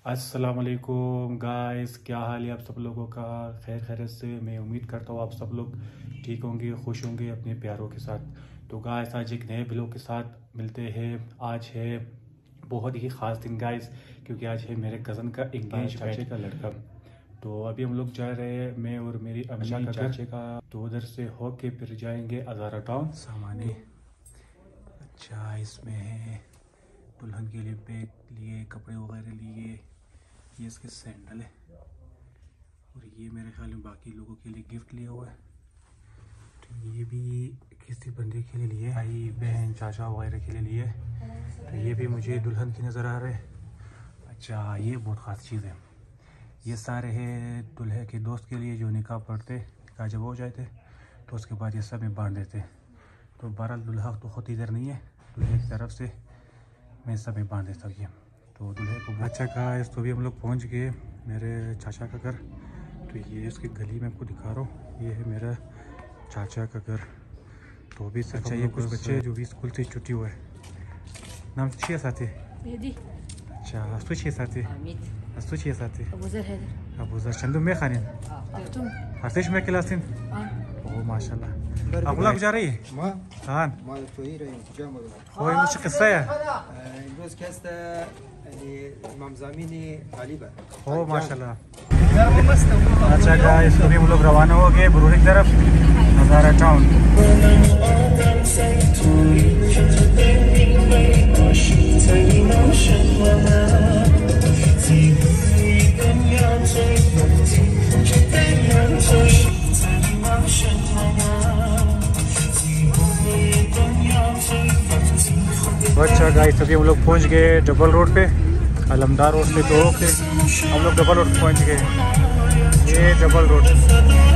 अस्सलाम वालेकुम गाइस, क्या हाल है आप सब लोगों का? खैर खैरियत से। मैं उम्मीद करता हूँ आप सब लोग ठीक होंगे, खुश होंगे अपने प्यारों के साथ। तो गाइस आज एक नए ब्लॉग के साथ मिलते हैं। आज है बहुत ही ख़ास दिन गाइस, क्योंकि आज है मेरे कज़न का एंगेजमेंट का लड़का। तो अभी हम लोग जा रहे हैं, मैं और मेरी अम्मी चाचे का। तो उधर से होके फिर जाएंगे हज़ारा टाउन। सामाने अच्छा इसमें है, दुल्हन के लिए बैग लिए, कपड़े वगैरह लिए, ये इसके सैंडल है, और ये मेरे ख्याल में बाकी लोगों के लिए गिफ्ट लिया हुआ है। तो ये भी किसी बंदे के लिए लिए, भाई बहन चाचा वगैरह के लिए लिए। तो ये भी मुझे दुल्हन की नज़र आ रहे हैं। अच्छा ये बहुत ख़ास चीज़ है, ये सारे हैं दुल्हे के दोस्त के लिए जो निकाह पढ़ते, निकाह जब हो जाते तो उसके बाद ये सब में बांध देते। तो बहरहाल दुल्हा तो खुद इधर नहीं है, दुल्हे की तरफ से मैं सब में बांध देता हूँ। तो दूल्हे को अच्छा कहा है। तो भी हम लोग पहुँच गए मेरे चाचा का घर। तो ये उसकी गली में आपको दिखा रहा हूँ, ये है मेरा चाचा का घर। तो भी अच्छा ये कुछ बच्चे जो भी स्कूल से छुट्टी हुआ है। नाम छः साथी अच्छा हस्तु छः साथी हस्तु छः साथी अबू जर चंदू में खाने हर्षेश में क्लास ओ माशाल्लाह अगला जा रही है हाँ هو مش قصة امروز كاست يعني امام زمینی غالبا ओ माशाल्लाह। अच्छा गाइस अभी हम लोग रवाना हो गए बरूनी की तरफ, हज़ारा टाउन। अच्छा गाइस अभी हम लोग पहुंच गए डबल रोड पे, अलमदार रोड से तो होके हम लोग डबल रोड पहुंच गए। ये डबल रोड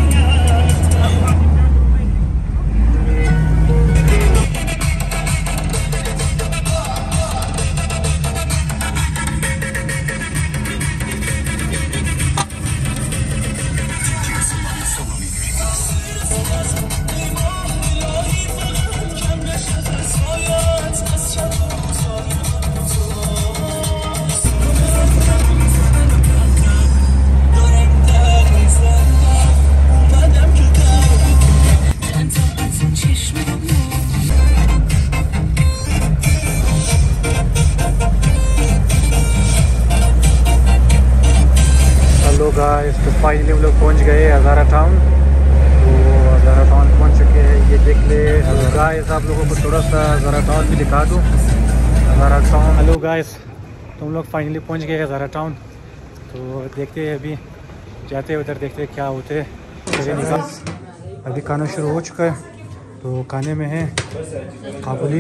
गाइस। तो फाइनली हम लोग पहुंच गए हज़ारा टाउन। तो हज़ारा टाउन पहुंच चुके हैं, ये देख ले। हेलो गाइस, आप लोगों को थोड़ा सा हज़ारा टाउन भी दिखा दूं। हज़ारा टाउन, हेलो गाइस, तो हम लोग फाइनली पहुंच गए हज़ारा टाउन। तो देखते हैं अभी जाते हैं उधर, देखते हैं क्या होते हैं। अभी खाना शुरू हो चुका है। तो खाने में है काबुली,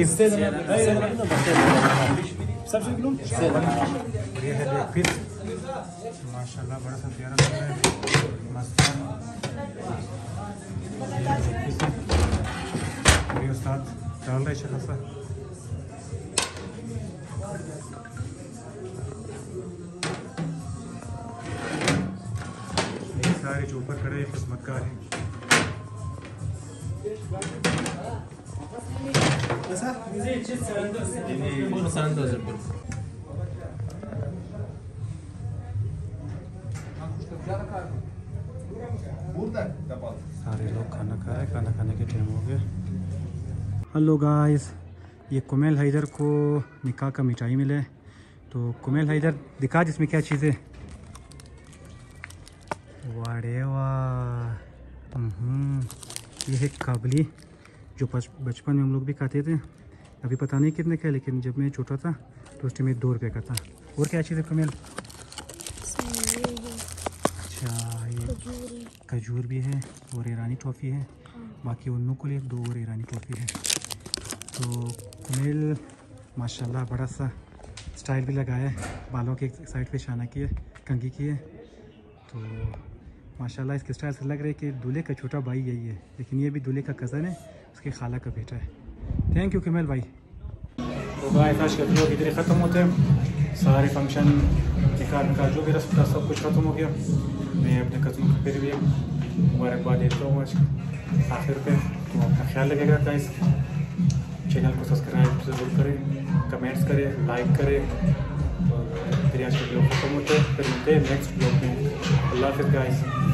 ये है लेग पीस माशाल्लाह, बड़ा सा प्यारा लग रहा है, मस्त है। ये उस्ताद डाल रहे अच्छा खासा। ये सारे जो ऊपर खड़े हैं किस्मत का है। सारे लोग खाना खा रहे हैं, खाना खाने के टाइम हो गया। हेलो गाइस, ये कुमेल हैदर को निकाह का मिठाई मिले। तो कुमेल हैदर दिखा जिसमें क्या चीज़ है। वाड़े वाह, ये है काबली जो बचपन में हम लोग भी खाते थे। अभी पता नहीं कितने का है, लेकिन जब मैं छोटा था तो उस टाइम में 2 रुपये का था। और क्या चीज़ है कुमेल? अच्छा ये खजूर भी है और ईरानी टॉफ़ी है। बाकी उन्नू को लिए 2 और ईरानी टॉफ़ी है। तो कुमेल माशाल्लाह बड़ा सा स्टाइल भी लगाया है, बालों के एक साइड पे शाना की है, कंघी की है। तो माशाल्लाह इसके स्टाइल से लग रहा है कि दूल्हे का छोटा भाई यही है, लेकिन ये भी दूल्हे का कज़न है, उसके खाला का बेटा है। थैंक यू कुमेल भाई। तो गाइस आज का वीडियो इधर ख़त्म होते हैं। सारे फंक्शन निकाह का जो भी रस्म था सब कुछ ख़त्म हो गया। मैं अपने कज़नों को फिर भी मुबारकबाद देता हूँ आज आखिर पे। तो अपना ख्याल रखिएगा गाइस, चैनल को सब्सक्राइब ज़रूर करें, कमेंट्स करें, लाइक करें और फिर आज का ब्लॉग खत्म होते हैं, फिर मिलते हैं नेक्स्ट ब्लॉग में। अल्लाह हाफिज़ गाइस।